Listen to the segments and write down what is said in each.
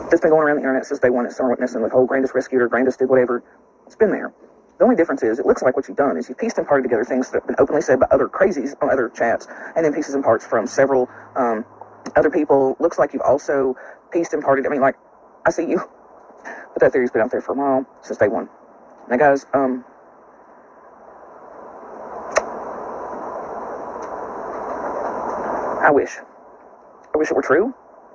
It's been going around the internet since day one. It's Summer Witness and the whole Grandis rescued her, Grandis did whatever. It's been there. The only difference is, it looks like what you've done is you've pieced and parted together things that have been openly said by other crazies on other chats, and then pieces and parts from several other people. Looks like you've also pieced and parted. I mean, like, I see you. But that theory's been out there for a while, since day one. Now, guys, I wish it were true.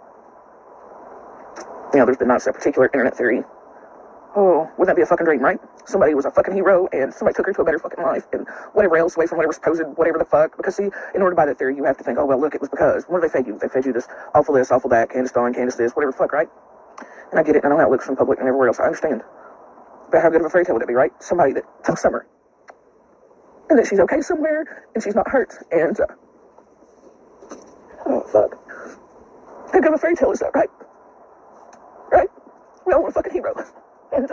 You know, there's been not a particular internet theory. Oh, wouldn't that be a fucking dream, right? Somebody was a fucking hero, and somebody took her to a better fucking life, and whatever else, away from whatever supposed, whatever the fuck. Because, see, in order to buy that theory, you have to think, oh, well, look, it was because. What do they fed you? They fed you this awful that, Candace Dawn, Candace this, whatever the fuck, right? And I get it, and I know how it looks from public and everywhere else. I understand. But how good of a fairy tale would it be, right? Somebody that took Summer, and that she's okay somewhere, and she's not hurt, and, oh, fuck. How good of a fairy tale is that, right? Right? We all want a fucking hero. And,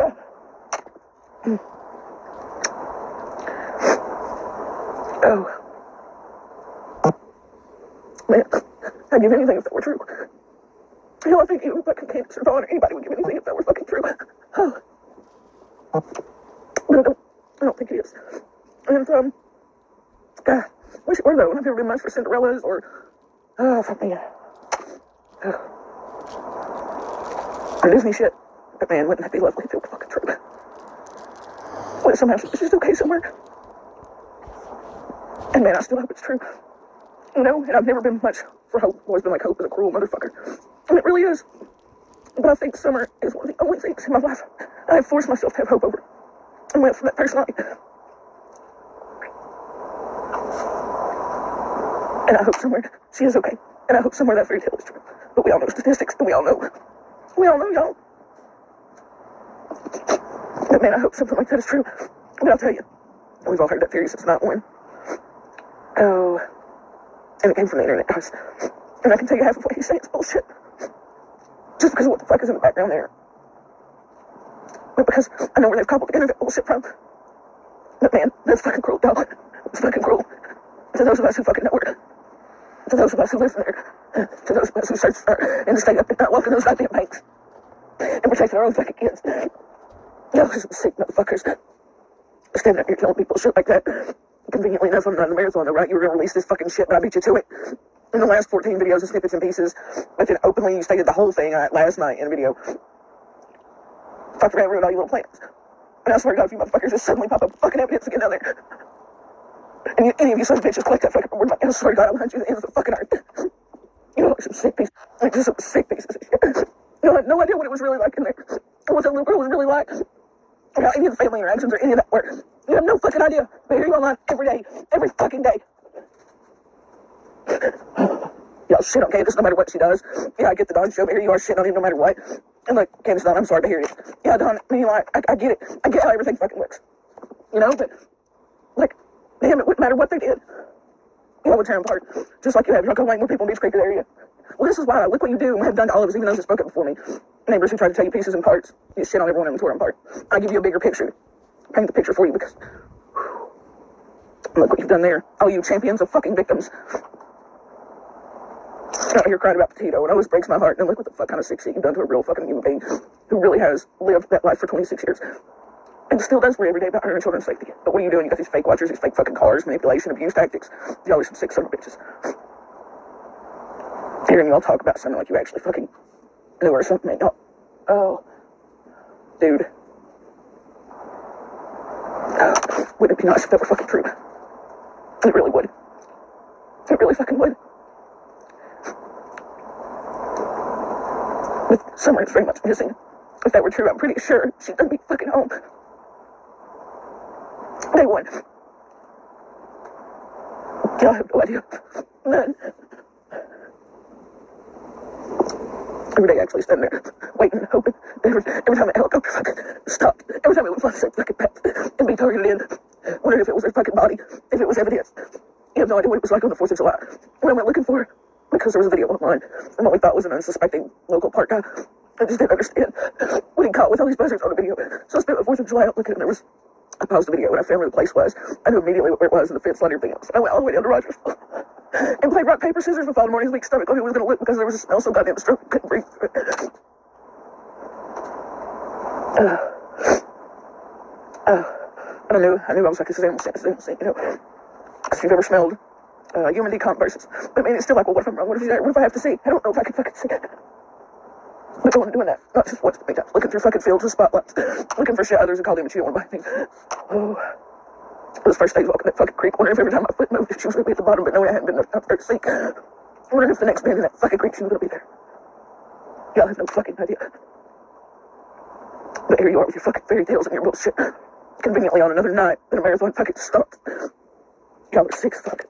oh. Man, I'd give anything if that were true. Hell, I think even fucking Candace or Dawn or anybody would give anything if that were fucking true. Oh. But I don't think it is. And, God, wish it were, though. I've never been much for Cinderellas or, oh, fuck me. Or Disney shit. But man, wouldn't that be lovely if it were fucking true? What if somehow she's just okay somewhere? And man, I still hope it's true. You know, and I've never been much for hope. I've always been like, hope is a cruel motherfucker. And it really is. But I think Summer is one of the only things in my life I have forced myself to have hope over. And went from that personality. And I hope somewhere she is okay. And I hope somewhere that fairy tale is true. But we all know statistics, and we all know, y'all. But man, I hope something like that is true. But I'll tell you, we've all heard that theory since night one. Oh, and it came from the internet, guys. And I can tell you half of what he's saying is bullshit. Just because of what the fuck is in the background there. But because I know where they've cobbled together that bullshit from. But man, that's fucking cruel, dog. It's fucking cruel. To those of us who fucking know her. To those of us who live there. To those of us who search for her and to stay up and not walk in those goddamn banks. And protect our own fucking kids. Y'all are some sick motherfuckers. Standing up here telling people shit like that. Conveniently enough, I'm not in the marathon though, right? You were gonna release this fucking shit, but I beat you to it. In the last 14 videos of snippets and pieces, but then openly you stated the whole thing last night in a video. Fuck around and ruin all your little plans. And I swear to God, if you motherfuckers just suddenly pop up fucking evidence again down there. And any of you sons of bitches collect that fucking word, like, I swear to God, I'll hunt you to the ends of the fucking earth. You know, like some sick pieces. Like, just some sick pieces of shit. You know, I had no idea what it was really like in there. Or what that little girl was really like. Or how any of the family interactions or any of that work. You have no fucking idea. But here you online every day. Every fucking day. Y'all shit on Candace no matter what she does. Yeah, I get the Dawn show, but here you are shitting on him no matter what. And like, Candace Dawn, I'm sorry to hear it. Yeah, Dawn, I mean, like, I get it. I get how everything fucking looks. You know, but, like, damn, it wouldn't matter what they did. You know, would tear them apart. Just like you have drunk Wayne with people in Beach Creek area. Well, this is why. Look what you do and have done to all of us, even those who spoke up before me. Neighbors who try to tell you pieces and parts. You shit on everyone and tore them apart. I give you a bigger picture. Paint the picture for you because... Look what you've done there. All you champions of fucking victims. Out here crying about Petito, and it always breaks my heart. And look what the fuck kind of sick shit you've done to a real fucking human being who really has lived that life for 26 years. And still does worry every day about her and children's safety. But what are you doing? You got these fake watchers, these fake fucking cars, manipulation, abuse tactics. Y'all are some sick son of bitches. Hearing y'all talk about something like you actually fucking knew her or something. Man, oh, dude. Wouldn't it be nice if that were fucking true? It really would. It really fucking would. With Summer, it's very much missing. If that were true, I'm pretty sure she'd be fucking home. Day one. Y'all have no idea. None. Every day, actually, standing there, waiting, hoping. Every time that helicopter fucking stopped, every time it would fly the same fucking path and be targeted in, wondering if it was her fucking body, if it was evidence. You have no idea what it was like on the 4th of July. What I went looking for, because there was a video online, and what we thought was an unsuspecting local park guy. I just didn't understand what he caught with all these buzzards on the video. So I spent the 4th of July out looking, and there was... I paused the video and I found where the place was. I knew immediately where it was and the fence line and everything else. I went all the way down to Rogersville and played rock, paper, scissors with Father Morning's weak stomach while he was going to look because there was a smell so goddamn strong. Couldn't breathe. And I knew I was like, this is animal scent, you know. Because if you've ever smelled human decomposers, I mean, it's still like, well, what if I'm wrong? What if I have to see? I don't know if I can fucking see it. But going and doing that, not just once, but many times, looking through fucking fields and spotlights, looking for shit others and call them and she don't want to buy anything. Oh, those first days walking that fucking creek, wondering if every time my foot moved, if she was going to be at the bottom, but knowing I hadn't been enough time for her to see. Wondering if the next bend in that fucking creek she was going to be there. Y'all have no fucking idea. But here you are with your fucking fairy tales and your bullshit. Conveniently on another night that a marathon fucking starts. Y'all are sick as fuck.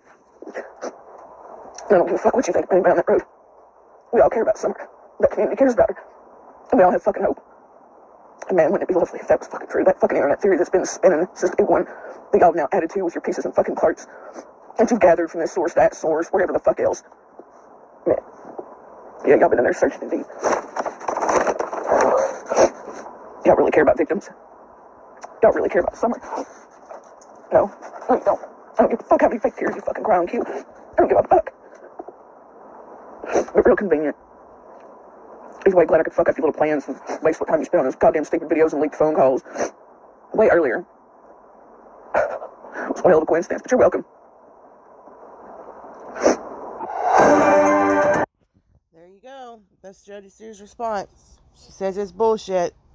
I don't give a fuck what you think of anybody on that road. We all care about Summer. That community cares about her. And we all have fucking hope. And man, wouldn't it be lovely if that was fucking true? That fucking internet theory that's been spinning since day one, that y'all have now added to with your pieces and fucking parts, that you've gathered from this source, that source, whatever the fuck else. Man. Yeah, y'all been in there searching indeed. Y'all really care about victims. Y'all really care about Summer. No, you don't. I don't give a fuck how many fake tears you fucking cry on cue. I don't give a fuck. But real convenient. Either way, glad I could fuck up your little plans and waste what time you spent on those goddamn stupid videos and leaked phone calls way earlier. It's one hell of a coincidence, but you're welcome. There you go. That's Jody Sears' response. She says it's bullshit.